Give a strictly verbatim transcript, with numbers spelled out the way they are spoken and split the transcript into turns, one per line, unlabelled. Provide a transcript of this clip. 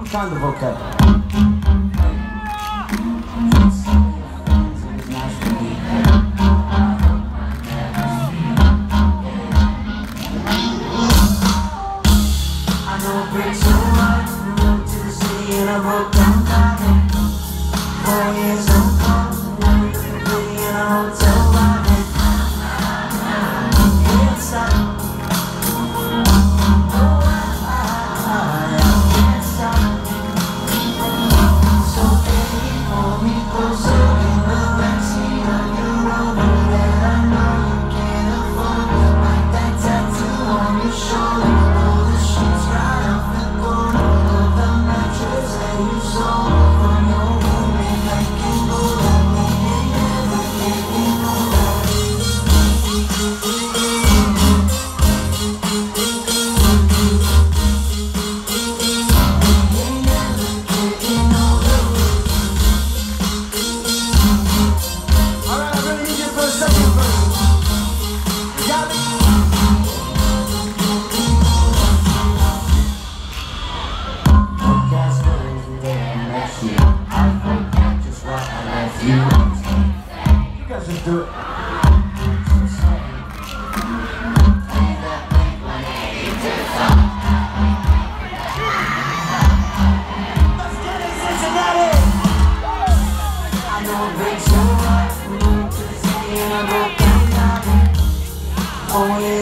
Kind of okay.
I know it breaks your heart. Moved to the city and I broke down crying. Four years old, living in a hotel lobby. Inside, oh I, I, I can't stop. So baby, pull me closer in the backseat of your Rover that I know you can't afford. Like that tattoo on your shoulder.
You guys just do it.
Let's get it, Cincinnati! I know it breaks your heart. We moved to the city and I broke down. Oh yeah.